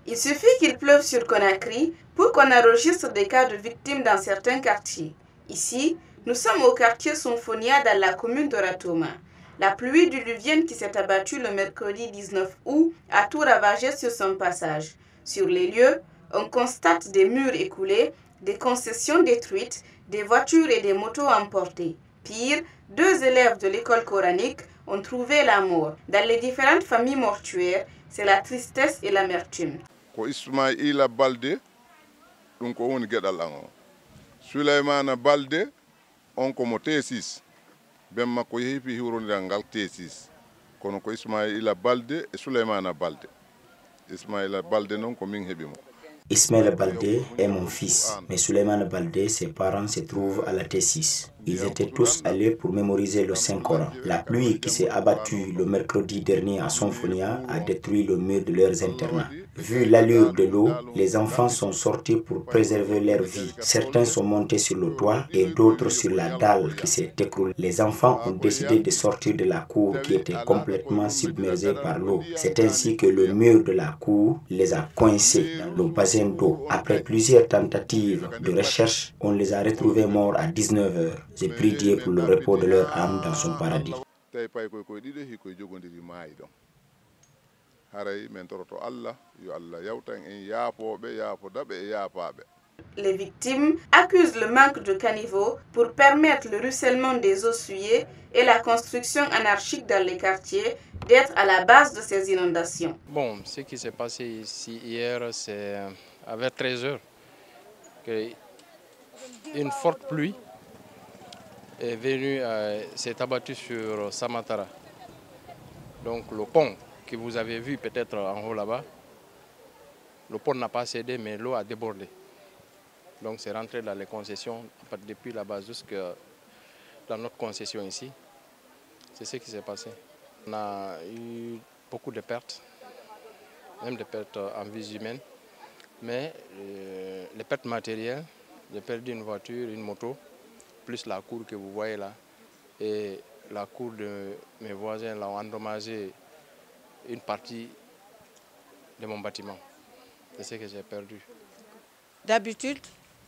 Il suffit qu'il pleuve sur Conakry pour qu'on enregistre des cas de victimes dans certains quartiers. Ici, nous sommes au quartier Symphonia dans la commune de Ratoma. La pluie diluvienne qui s'est abattue le mercredi 19 août a tout ravagé sur son passage. Sur les lieux, on constate des murs écoulés, des concessions détruites, des voitures et des motos emportées. Pire, 2 élèves de l'école coranique ont trouvé la mort. Dans les différentes familles mortuaires, c'est la tristesse et l'amertume. Ko Ismaïla Balde, ɗum ko woni geɗal an o. Souleymana Balde, on ko mo T6. Ben makko yehi hiwrondiral ngal T6. Kono ko Ismaïla Balde e Souleymana Balde. Ismaïla Balde non ko min heɓi mo. Ismaël Baldé est mon fils, mais Souleymane Baldé, ses parents se trouvent à la T6. Ils étaient tous allés pour mémoriser le Saint-Coran. La pluie qui s'est abattue le mercredi dernier à Symphonia a détruit le mur de leurs internats. Vu l'allure de l'eau, les enfants sont sortis pour préserver leur vie. Certains sont montés sur le toit et d'autres sur la dalle qui s'est écroulée. Les enfants ont décidé de sortir de la cour qui était complètement submergée par l'eau. C'est ainsi que le mur de la cour les a coincés dans le bassin d'eau. Après plusieurs tentatives de recherche, on les a retrouvés morts à 19h. J'ai prie Dieu pour le repos de leur âme dans son paradis. Les victimes accusent le manque de caniveaux pour permettre le ruissellement des eaux souillées et la construction anarchique dans les quartiers d'être à la base de ces inondations. Bon, ce qui s'est passé ici hier, c'est vers 13h qu'une forte pluie est venue, s'est abattue sur Samatara. Donc le pont que vous avez vu peut-être en haut là-bas, le pont n'a pas cédé mais l'eau a débordé. Donc c'est rentré dans les concessions depuis là-bas jusqu'à dans notre concession ici. C'est ce qui s'est passé. On a eu beaucoup de pertes, même des pertes en vie humaine, mais les pertes matérielles, j'ai perdu une voiture, une moto, plus la cour que vous voyez là. Et la cour de mes voisins là, ont endommagé une partie de mon bâtiment. C'est ce que j'ai perdu. D'habitude,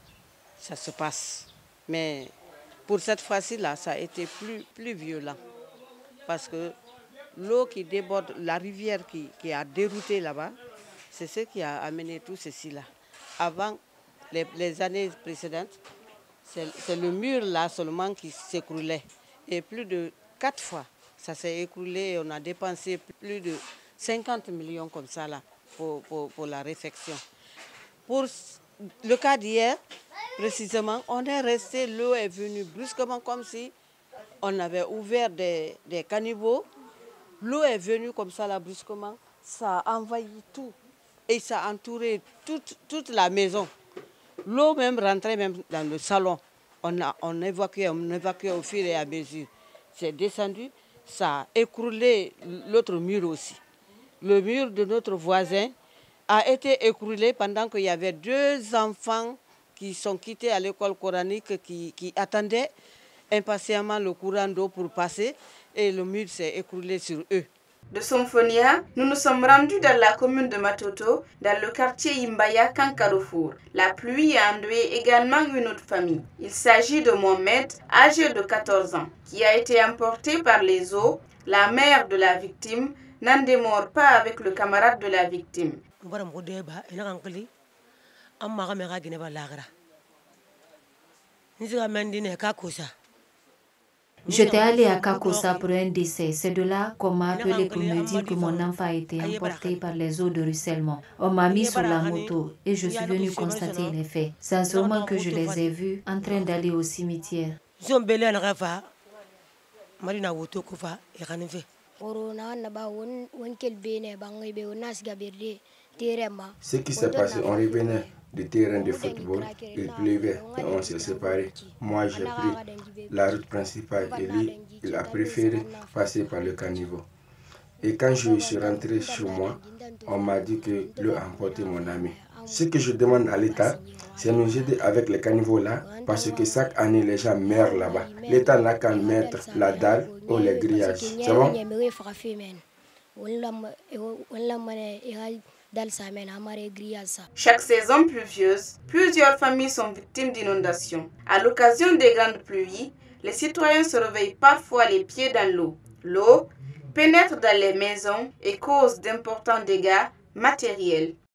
ça se passe. Mais pour cette fois-ci là, ça a été plus violent. Parce que l'eau qui déborde, la rivière qui a dérouté là-bas, c'est ce qui a amené tout ceci là. Avant les années précédentes, c'est le mur là seulement qui s'écroulait. Et plus de 4 fois, ça s'est écroulé et on a dépensé plus de 50 millions comme ça là pour la réfection. Pour le cas d'hier, précisément, on est resté, l'eau est venue brusquement comme si on avait ouvert des caniveaux. L'eau est venue comme ça là brusquement, ça a envahi tout et ça a entouré toute la maison. L'eau même rentrait même dans le salon. On évacuait au fur et à mesure. C'est descendu, ça a écroulé l'autre mur aussi. Le mur de notre voisin a été écroulé pendant qu'il y avait 2 enfants qui sont quittés à l'école coranique qui attendaient impatiemment le courant d'eau pour passer et le mur s'est écroulé sur eux. De Symphonia, nous nous sommes rendus dans la commune de Matoto, dans le quartier Imbaya Kankarofour. La pluie a endeuillé également une autre famille. Il s'agit de Mohamed, âgé de 14 ans, qui a été emporté par les eaux. La mère de la victime n'en démord pas avec le camarade de la victime. J'étais allée à Kakosa pour un décès. C'est de là qu'on m'a appelé pour me dire que mon enfant a été emporté par les eaux de ruissellement. On m'a mis sur la moto et je suis venue constater les faits. C'est en ce moment que je les ai vus en train d'aller au cimetière. Ce qui s'est passé, on revenait du terrain de football, il pleuvait et on s'est séparés. Moi j'ai pris la route principale et lui, il a préféré passer par le caniveau. Et quand je suis rentré chez moi, on m'a dit que l'eau a emporté mon ami. Ce que je demande à l'État, c'est de nous aider avec les caniveaux là, parce que chaque année les gens meurent là-bas. L'État n'a qu'à mettre la dalle ou les grillages. C'est bon? Chaque saison pluvieuse, plusieurs familles sont victimes d'inondations. À l'occasion des grandes pluies, les citoyens se réveillent parfois les pieds dans l'eau. L'eau pénètre dans les maisons et cause d'importants dégâts matériels.